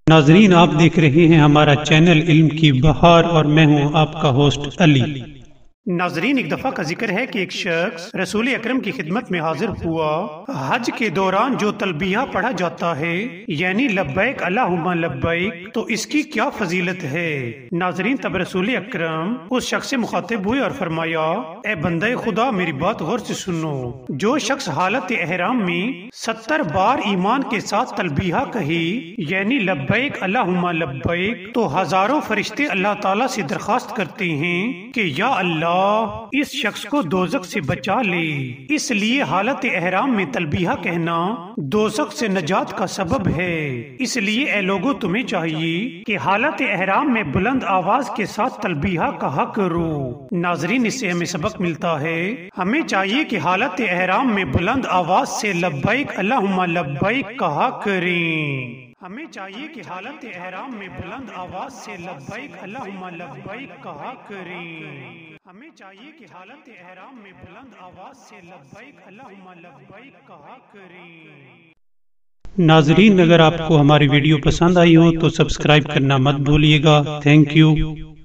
ناظرین، آپ دیکھ رہے ہیں ہمارا چینل علم کی بہار اور میں ہوں آپ کا ہوسٹ علی۔ ناظرین، ایک دفعہ کا ذکر ہے کہ ایک شخص رسول اکرم کی خدمت میں حاضر ہوا۔ حج کے دوران جو تلبیہ پڑھا جاتا ہے یعنی لبیک اللہم لبیک، تو اس کی کیا فضیلت ہے؟ ناظرین، تب رسول اکرم اس شخص سے مخاطب ہوئے اور فرمایا، اے بندہ خدا، میری بات غور سے سنو۔ جو شخص حالت احرام میں 70 بار ایمان کے ساتھ تلبیہ کہے یعنی لبیک اللہم لبیک، تو ہزاروں فرشتے اللہ تعالیٰ سے درخواست کرتے ہیں کہ یا اللہ اس شخص کو دوزخ سے بچا لے۔ اس لیے حالت احرام میں تلبیہ کہنا دوزخ سے نجات کا سبب ہے۔ اس لیے اے لوگو، تمہیں چاہیے کہ حالت احرام میں بلند آواز کے ساتھ تلبیہ کہا کرو۔ ناظرین، اس سے ہمیں سبق ملتا ہے، ہمیں چاہیے کہ حالت احرام میں بلند آواز سے لبیک اللہم لبیک کہا کریں۔ ہمیں چاہیے کہ حالت احرام میں بلند آواز سے لبیک اللہم لبیک کہا کریں۔ ہمیں چاہیے کہ حالت احرام میں بلند آواز سے لبیک اللہم لبیک کہا کریں۔ ناظرین، اگر آپ کو ہماری ویڈیو پسند آئی ہو تو سبسکرائب کرنا مت بھولیے گا۔ Thank you.